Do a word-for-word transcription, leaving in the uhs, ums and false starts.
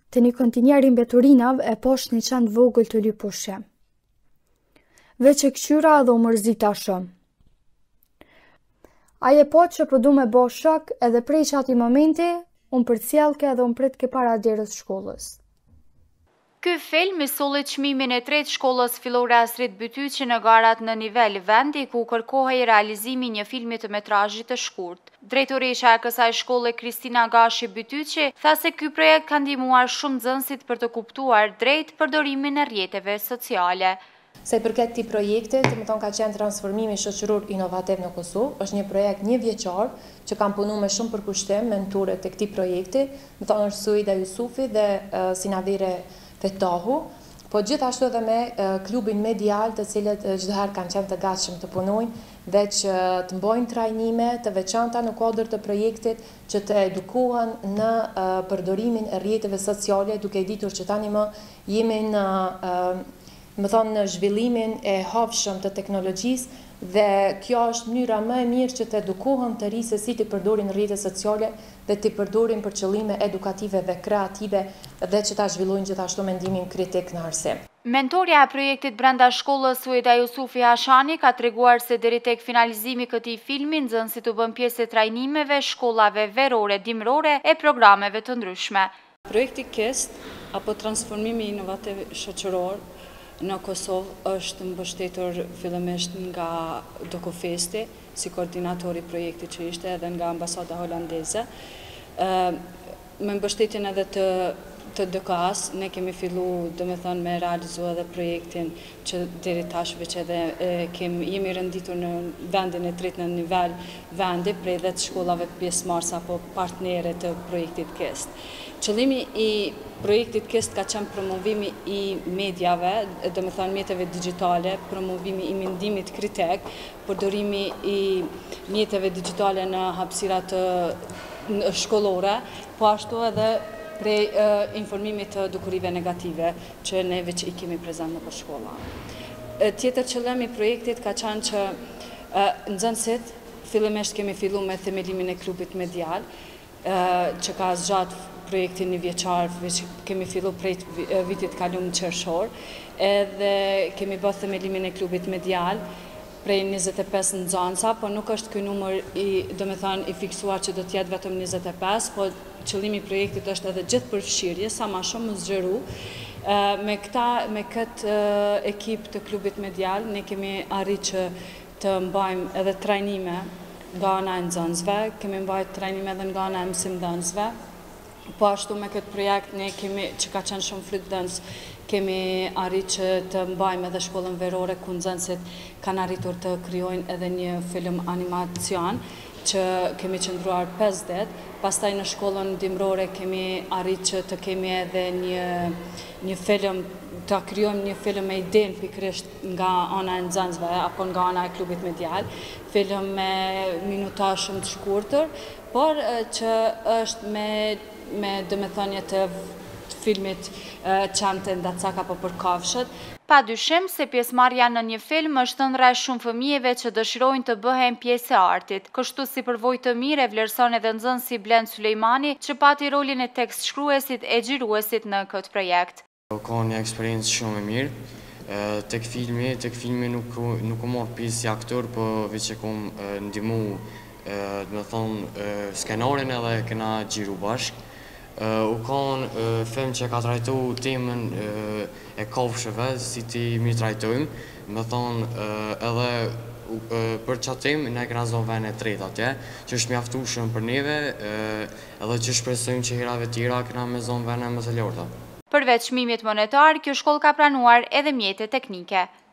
të një kontinjeri mbeturinav e poshtë një qenë vogël të lypushe. Veç e këqyra edhe u mërzita shumë. Aje po që përdu me bo shok edhe prej që ati momenti, unë përcjellke edhe unë prit ke para derës shkollës. Ky film i solli çmimin e tretë shkollës fillore Asrit Bytyçi në garat në nivel vendi, ku kërkohej realizimi një filmi të metrazhit të shkurt. Drejtoresha e kësaj shkolle Kristina Gashi Bytyçi tha se ky projekt ka ndihmuar shumë nxënësit për të kuptuar drejt përdorimin e rrjeteve sociale. Se i përket këtij projekti, do të thonë ka qenë transformimi shoqëror inovativ në Kosovë, është një projekt një vjeçar që kam punuar me shumë përkushtim mentorë të këtij projekti, do të thonë është Suida Jusufi dhe uh, Sinavire Fetahu, po gjithashtu edhe me uh, klubin medial, të cilët uh, çdo herë kanë qenë të gatshëm të punojnë, veç uh, të mbojnë trajnime të veçanta në kuadër të projektit që të edukohen në uh, përdorimin e rrjeteve sociale, duke i ditur që tani më jemi në uh, më thonë në zhvillimin e hapshëm të teknologjisë, dhe kjo është mënyra më e mirë që të edukohen të ri se si të përdorin rrjetet sociale dhe të përdorin për qëllime edukative dhe kreative dhe që ta zhvillojnë gjithashtu mendimin kritik në arsim. Mentorja e projektit brenda shkollës Suida Jusufi Hashani ka treguar se deri tek finalizimi i këtij filmi nxënësit u bën pjesë e trajnimeve, shkollave verore, dimrore e programeve të ndryshme. Projekti KEST apo transformimi inovativ shoqëror në Kosovë është mbështetur fillimisht nga Dokufesti, si koordinatori projekti që ishte, edhe nga ambasada holandeze. Me mbështetjen edhe të, të D K A-s, ne kemi fillu, do me thënë, me realizu edhe projektin që deri tash veç edhe kemi, jemi rënditur në vendin e tretë në nivel vendi, prej dhe të shkollave pjesëmarrëse apo partnere të projektit KEST. Qëllimi i projektit KEST ka qenë promovimi i medjave, do me thënë mjeteve digitale, promovimi i mendimit kritik, përdorimi i mjeteve digitale në hapësirat shkollore, po ashtu edhe prej uh, informimit të dukurive negative, që ne veç i kemi prezent në për shkolla. Tjetër qëllimi i projektit ka qenë që uh, nxënësit, fillimisht kemi fillu me themelimin e klubit medial, uh, që ka zgjat projektin një vjeqar, kemi fillu prej vitit kalum qershor, edhe kemi bërë themelimin e klubit medial, prej njëzet e pesë nxënësa, po nuk është ky numër i, do me thënë, i fiksuar që do të jetë vetëm njëzet e pesë, po qëllimi i projektit është edhe gjithë përfshirje, sa ma shumë më zgjeru. Me këta, me këtë ekip të klubit medial, ne kemi arrit që të mbajmë edhe trajnime nga ana e nxënësve, kemi mbajt trajnime edhe nga ana e mësimdhënësve. Po ashtu me këtë projekt ne kemi, që ka qenë shumë frytëdhënës, kemi arrit që të mbajmë edhe shkollën verore ku nxënësit kanë arritur të krijojnë edhe një film animacion që kemi qëndruar pesë ditë. Pastaj në shkollën dimrore kemi arrit që të kemi edhe një, një film, të krijojmë një film me idenë pikërisht nga ana e nxënësve apo nga ana e klubit medial, film me minuta shumë të shkurtër, por që është me me domethënie të filmit çante ndacak apo për kafshët. Pa dyshim se pjesëmarrja në një film është ëndrraj shumë fëmijëve që dëshirojnë të bëhen pjesë e artit. Kështu si përvojë të mirë e vlerëson edhe nxënësi Blend Sulejmani, që pati rolin e tekstshkruesit e xhiruesit në këtë projekt. Ka një eksperiencë shumë e mirë. Tek filmi, tek filmi nuk nuk u mor pjesë si aktor, po veç e kam ndihmu, do të thonë, skenarin edhe kena xhiru bashkë. U kanë film që ka trajtu temën e kafshëve, si ti mi trajtojmë, me thonë edhe për qatë temë ne kena zonë vene tretë atje, që është mjaftueshëm për neve, edhe që shpresojmë që herave tjera kena me zonë vene më të larta. Përveç çmimit monetar, kjo shkollë ka pranuar edhe mjete teknike.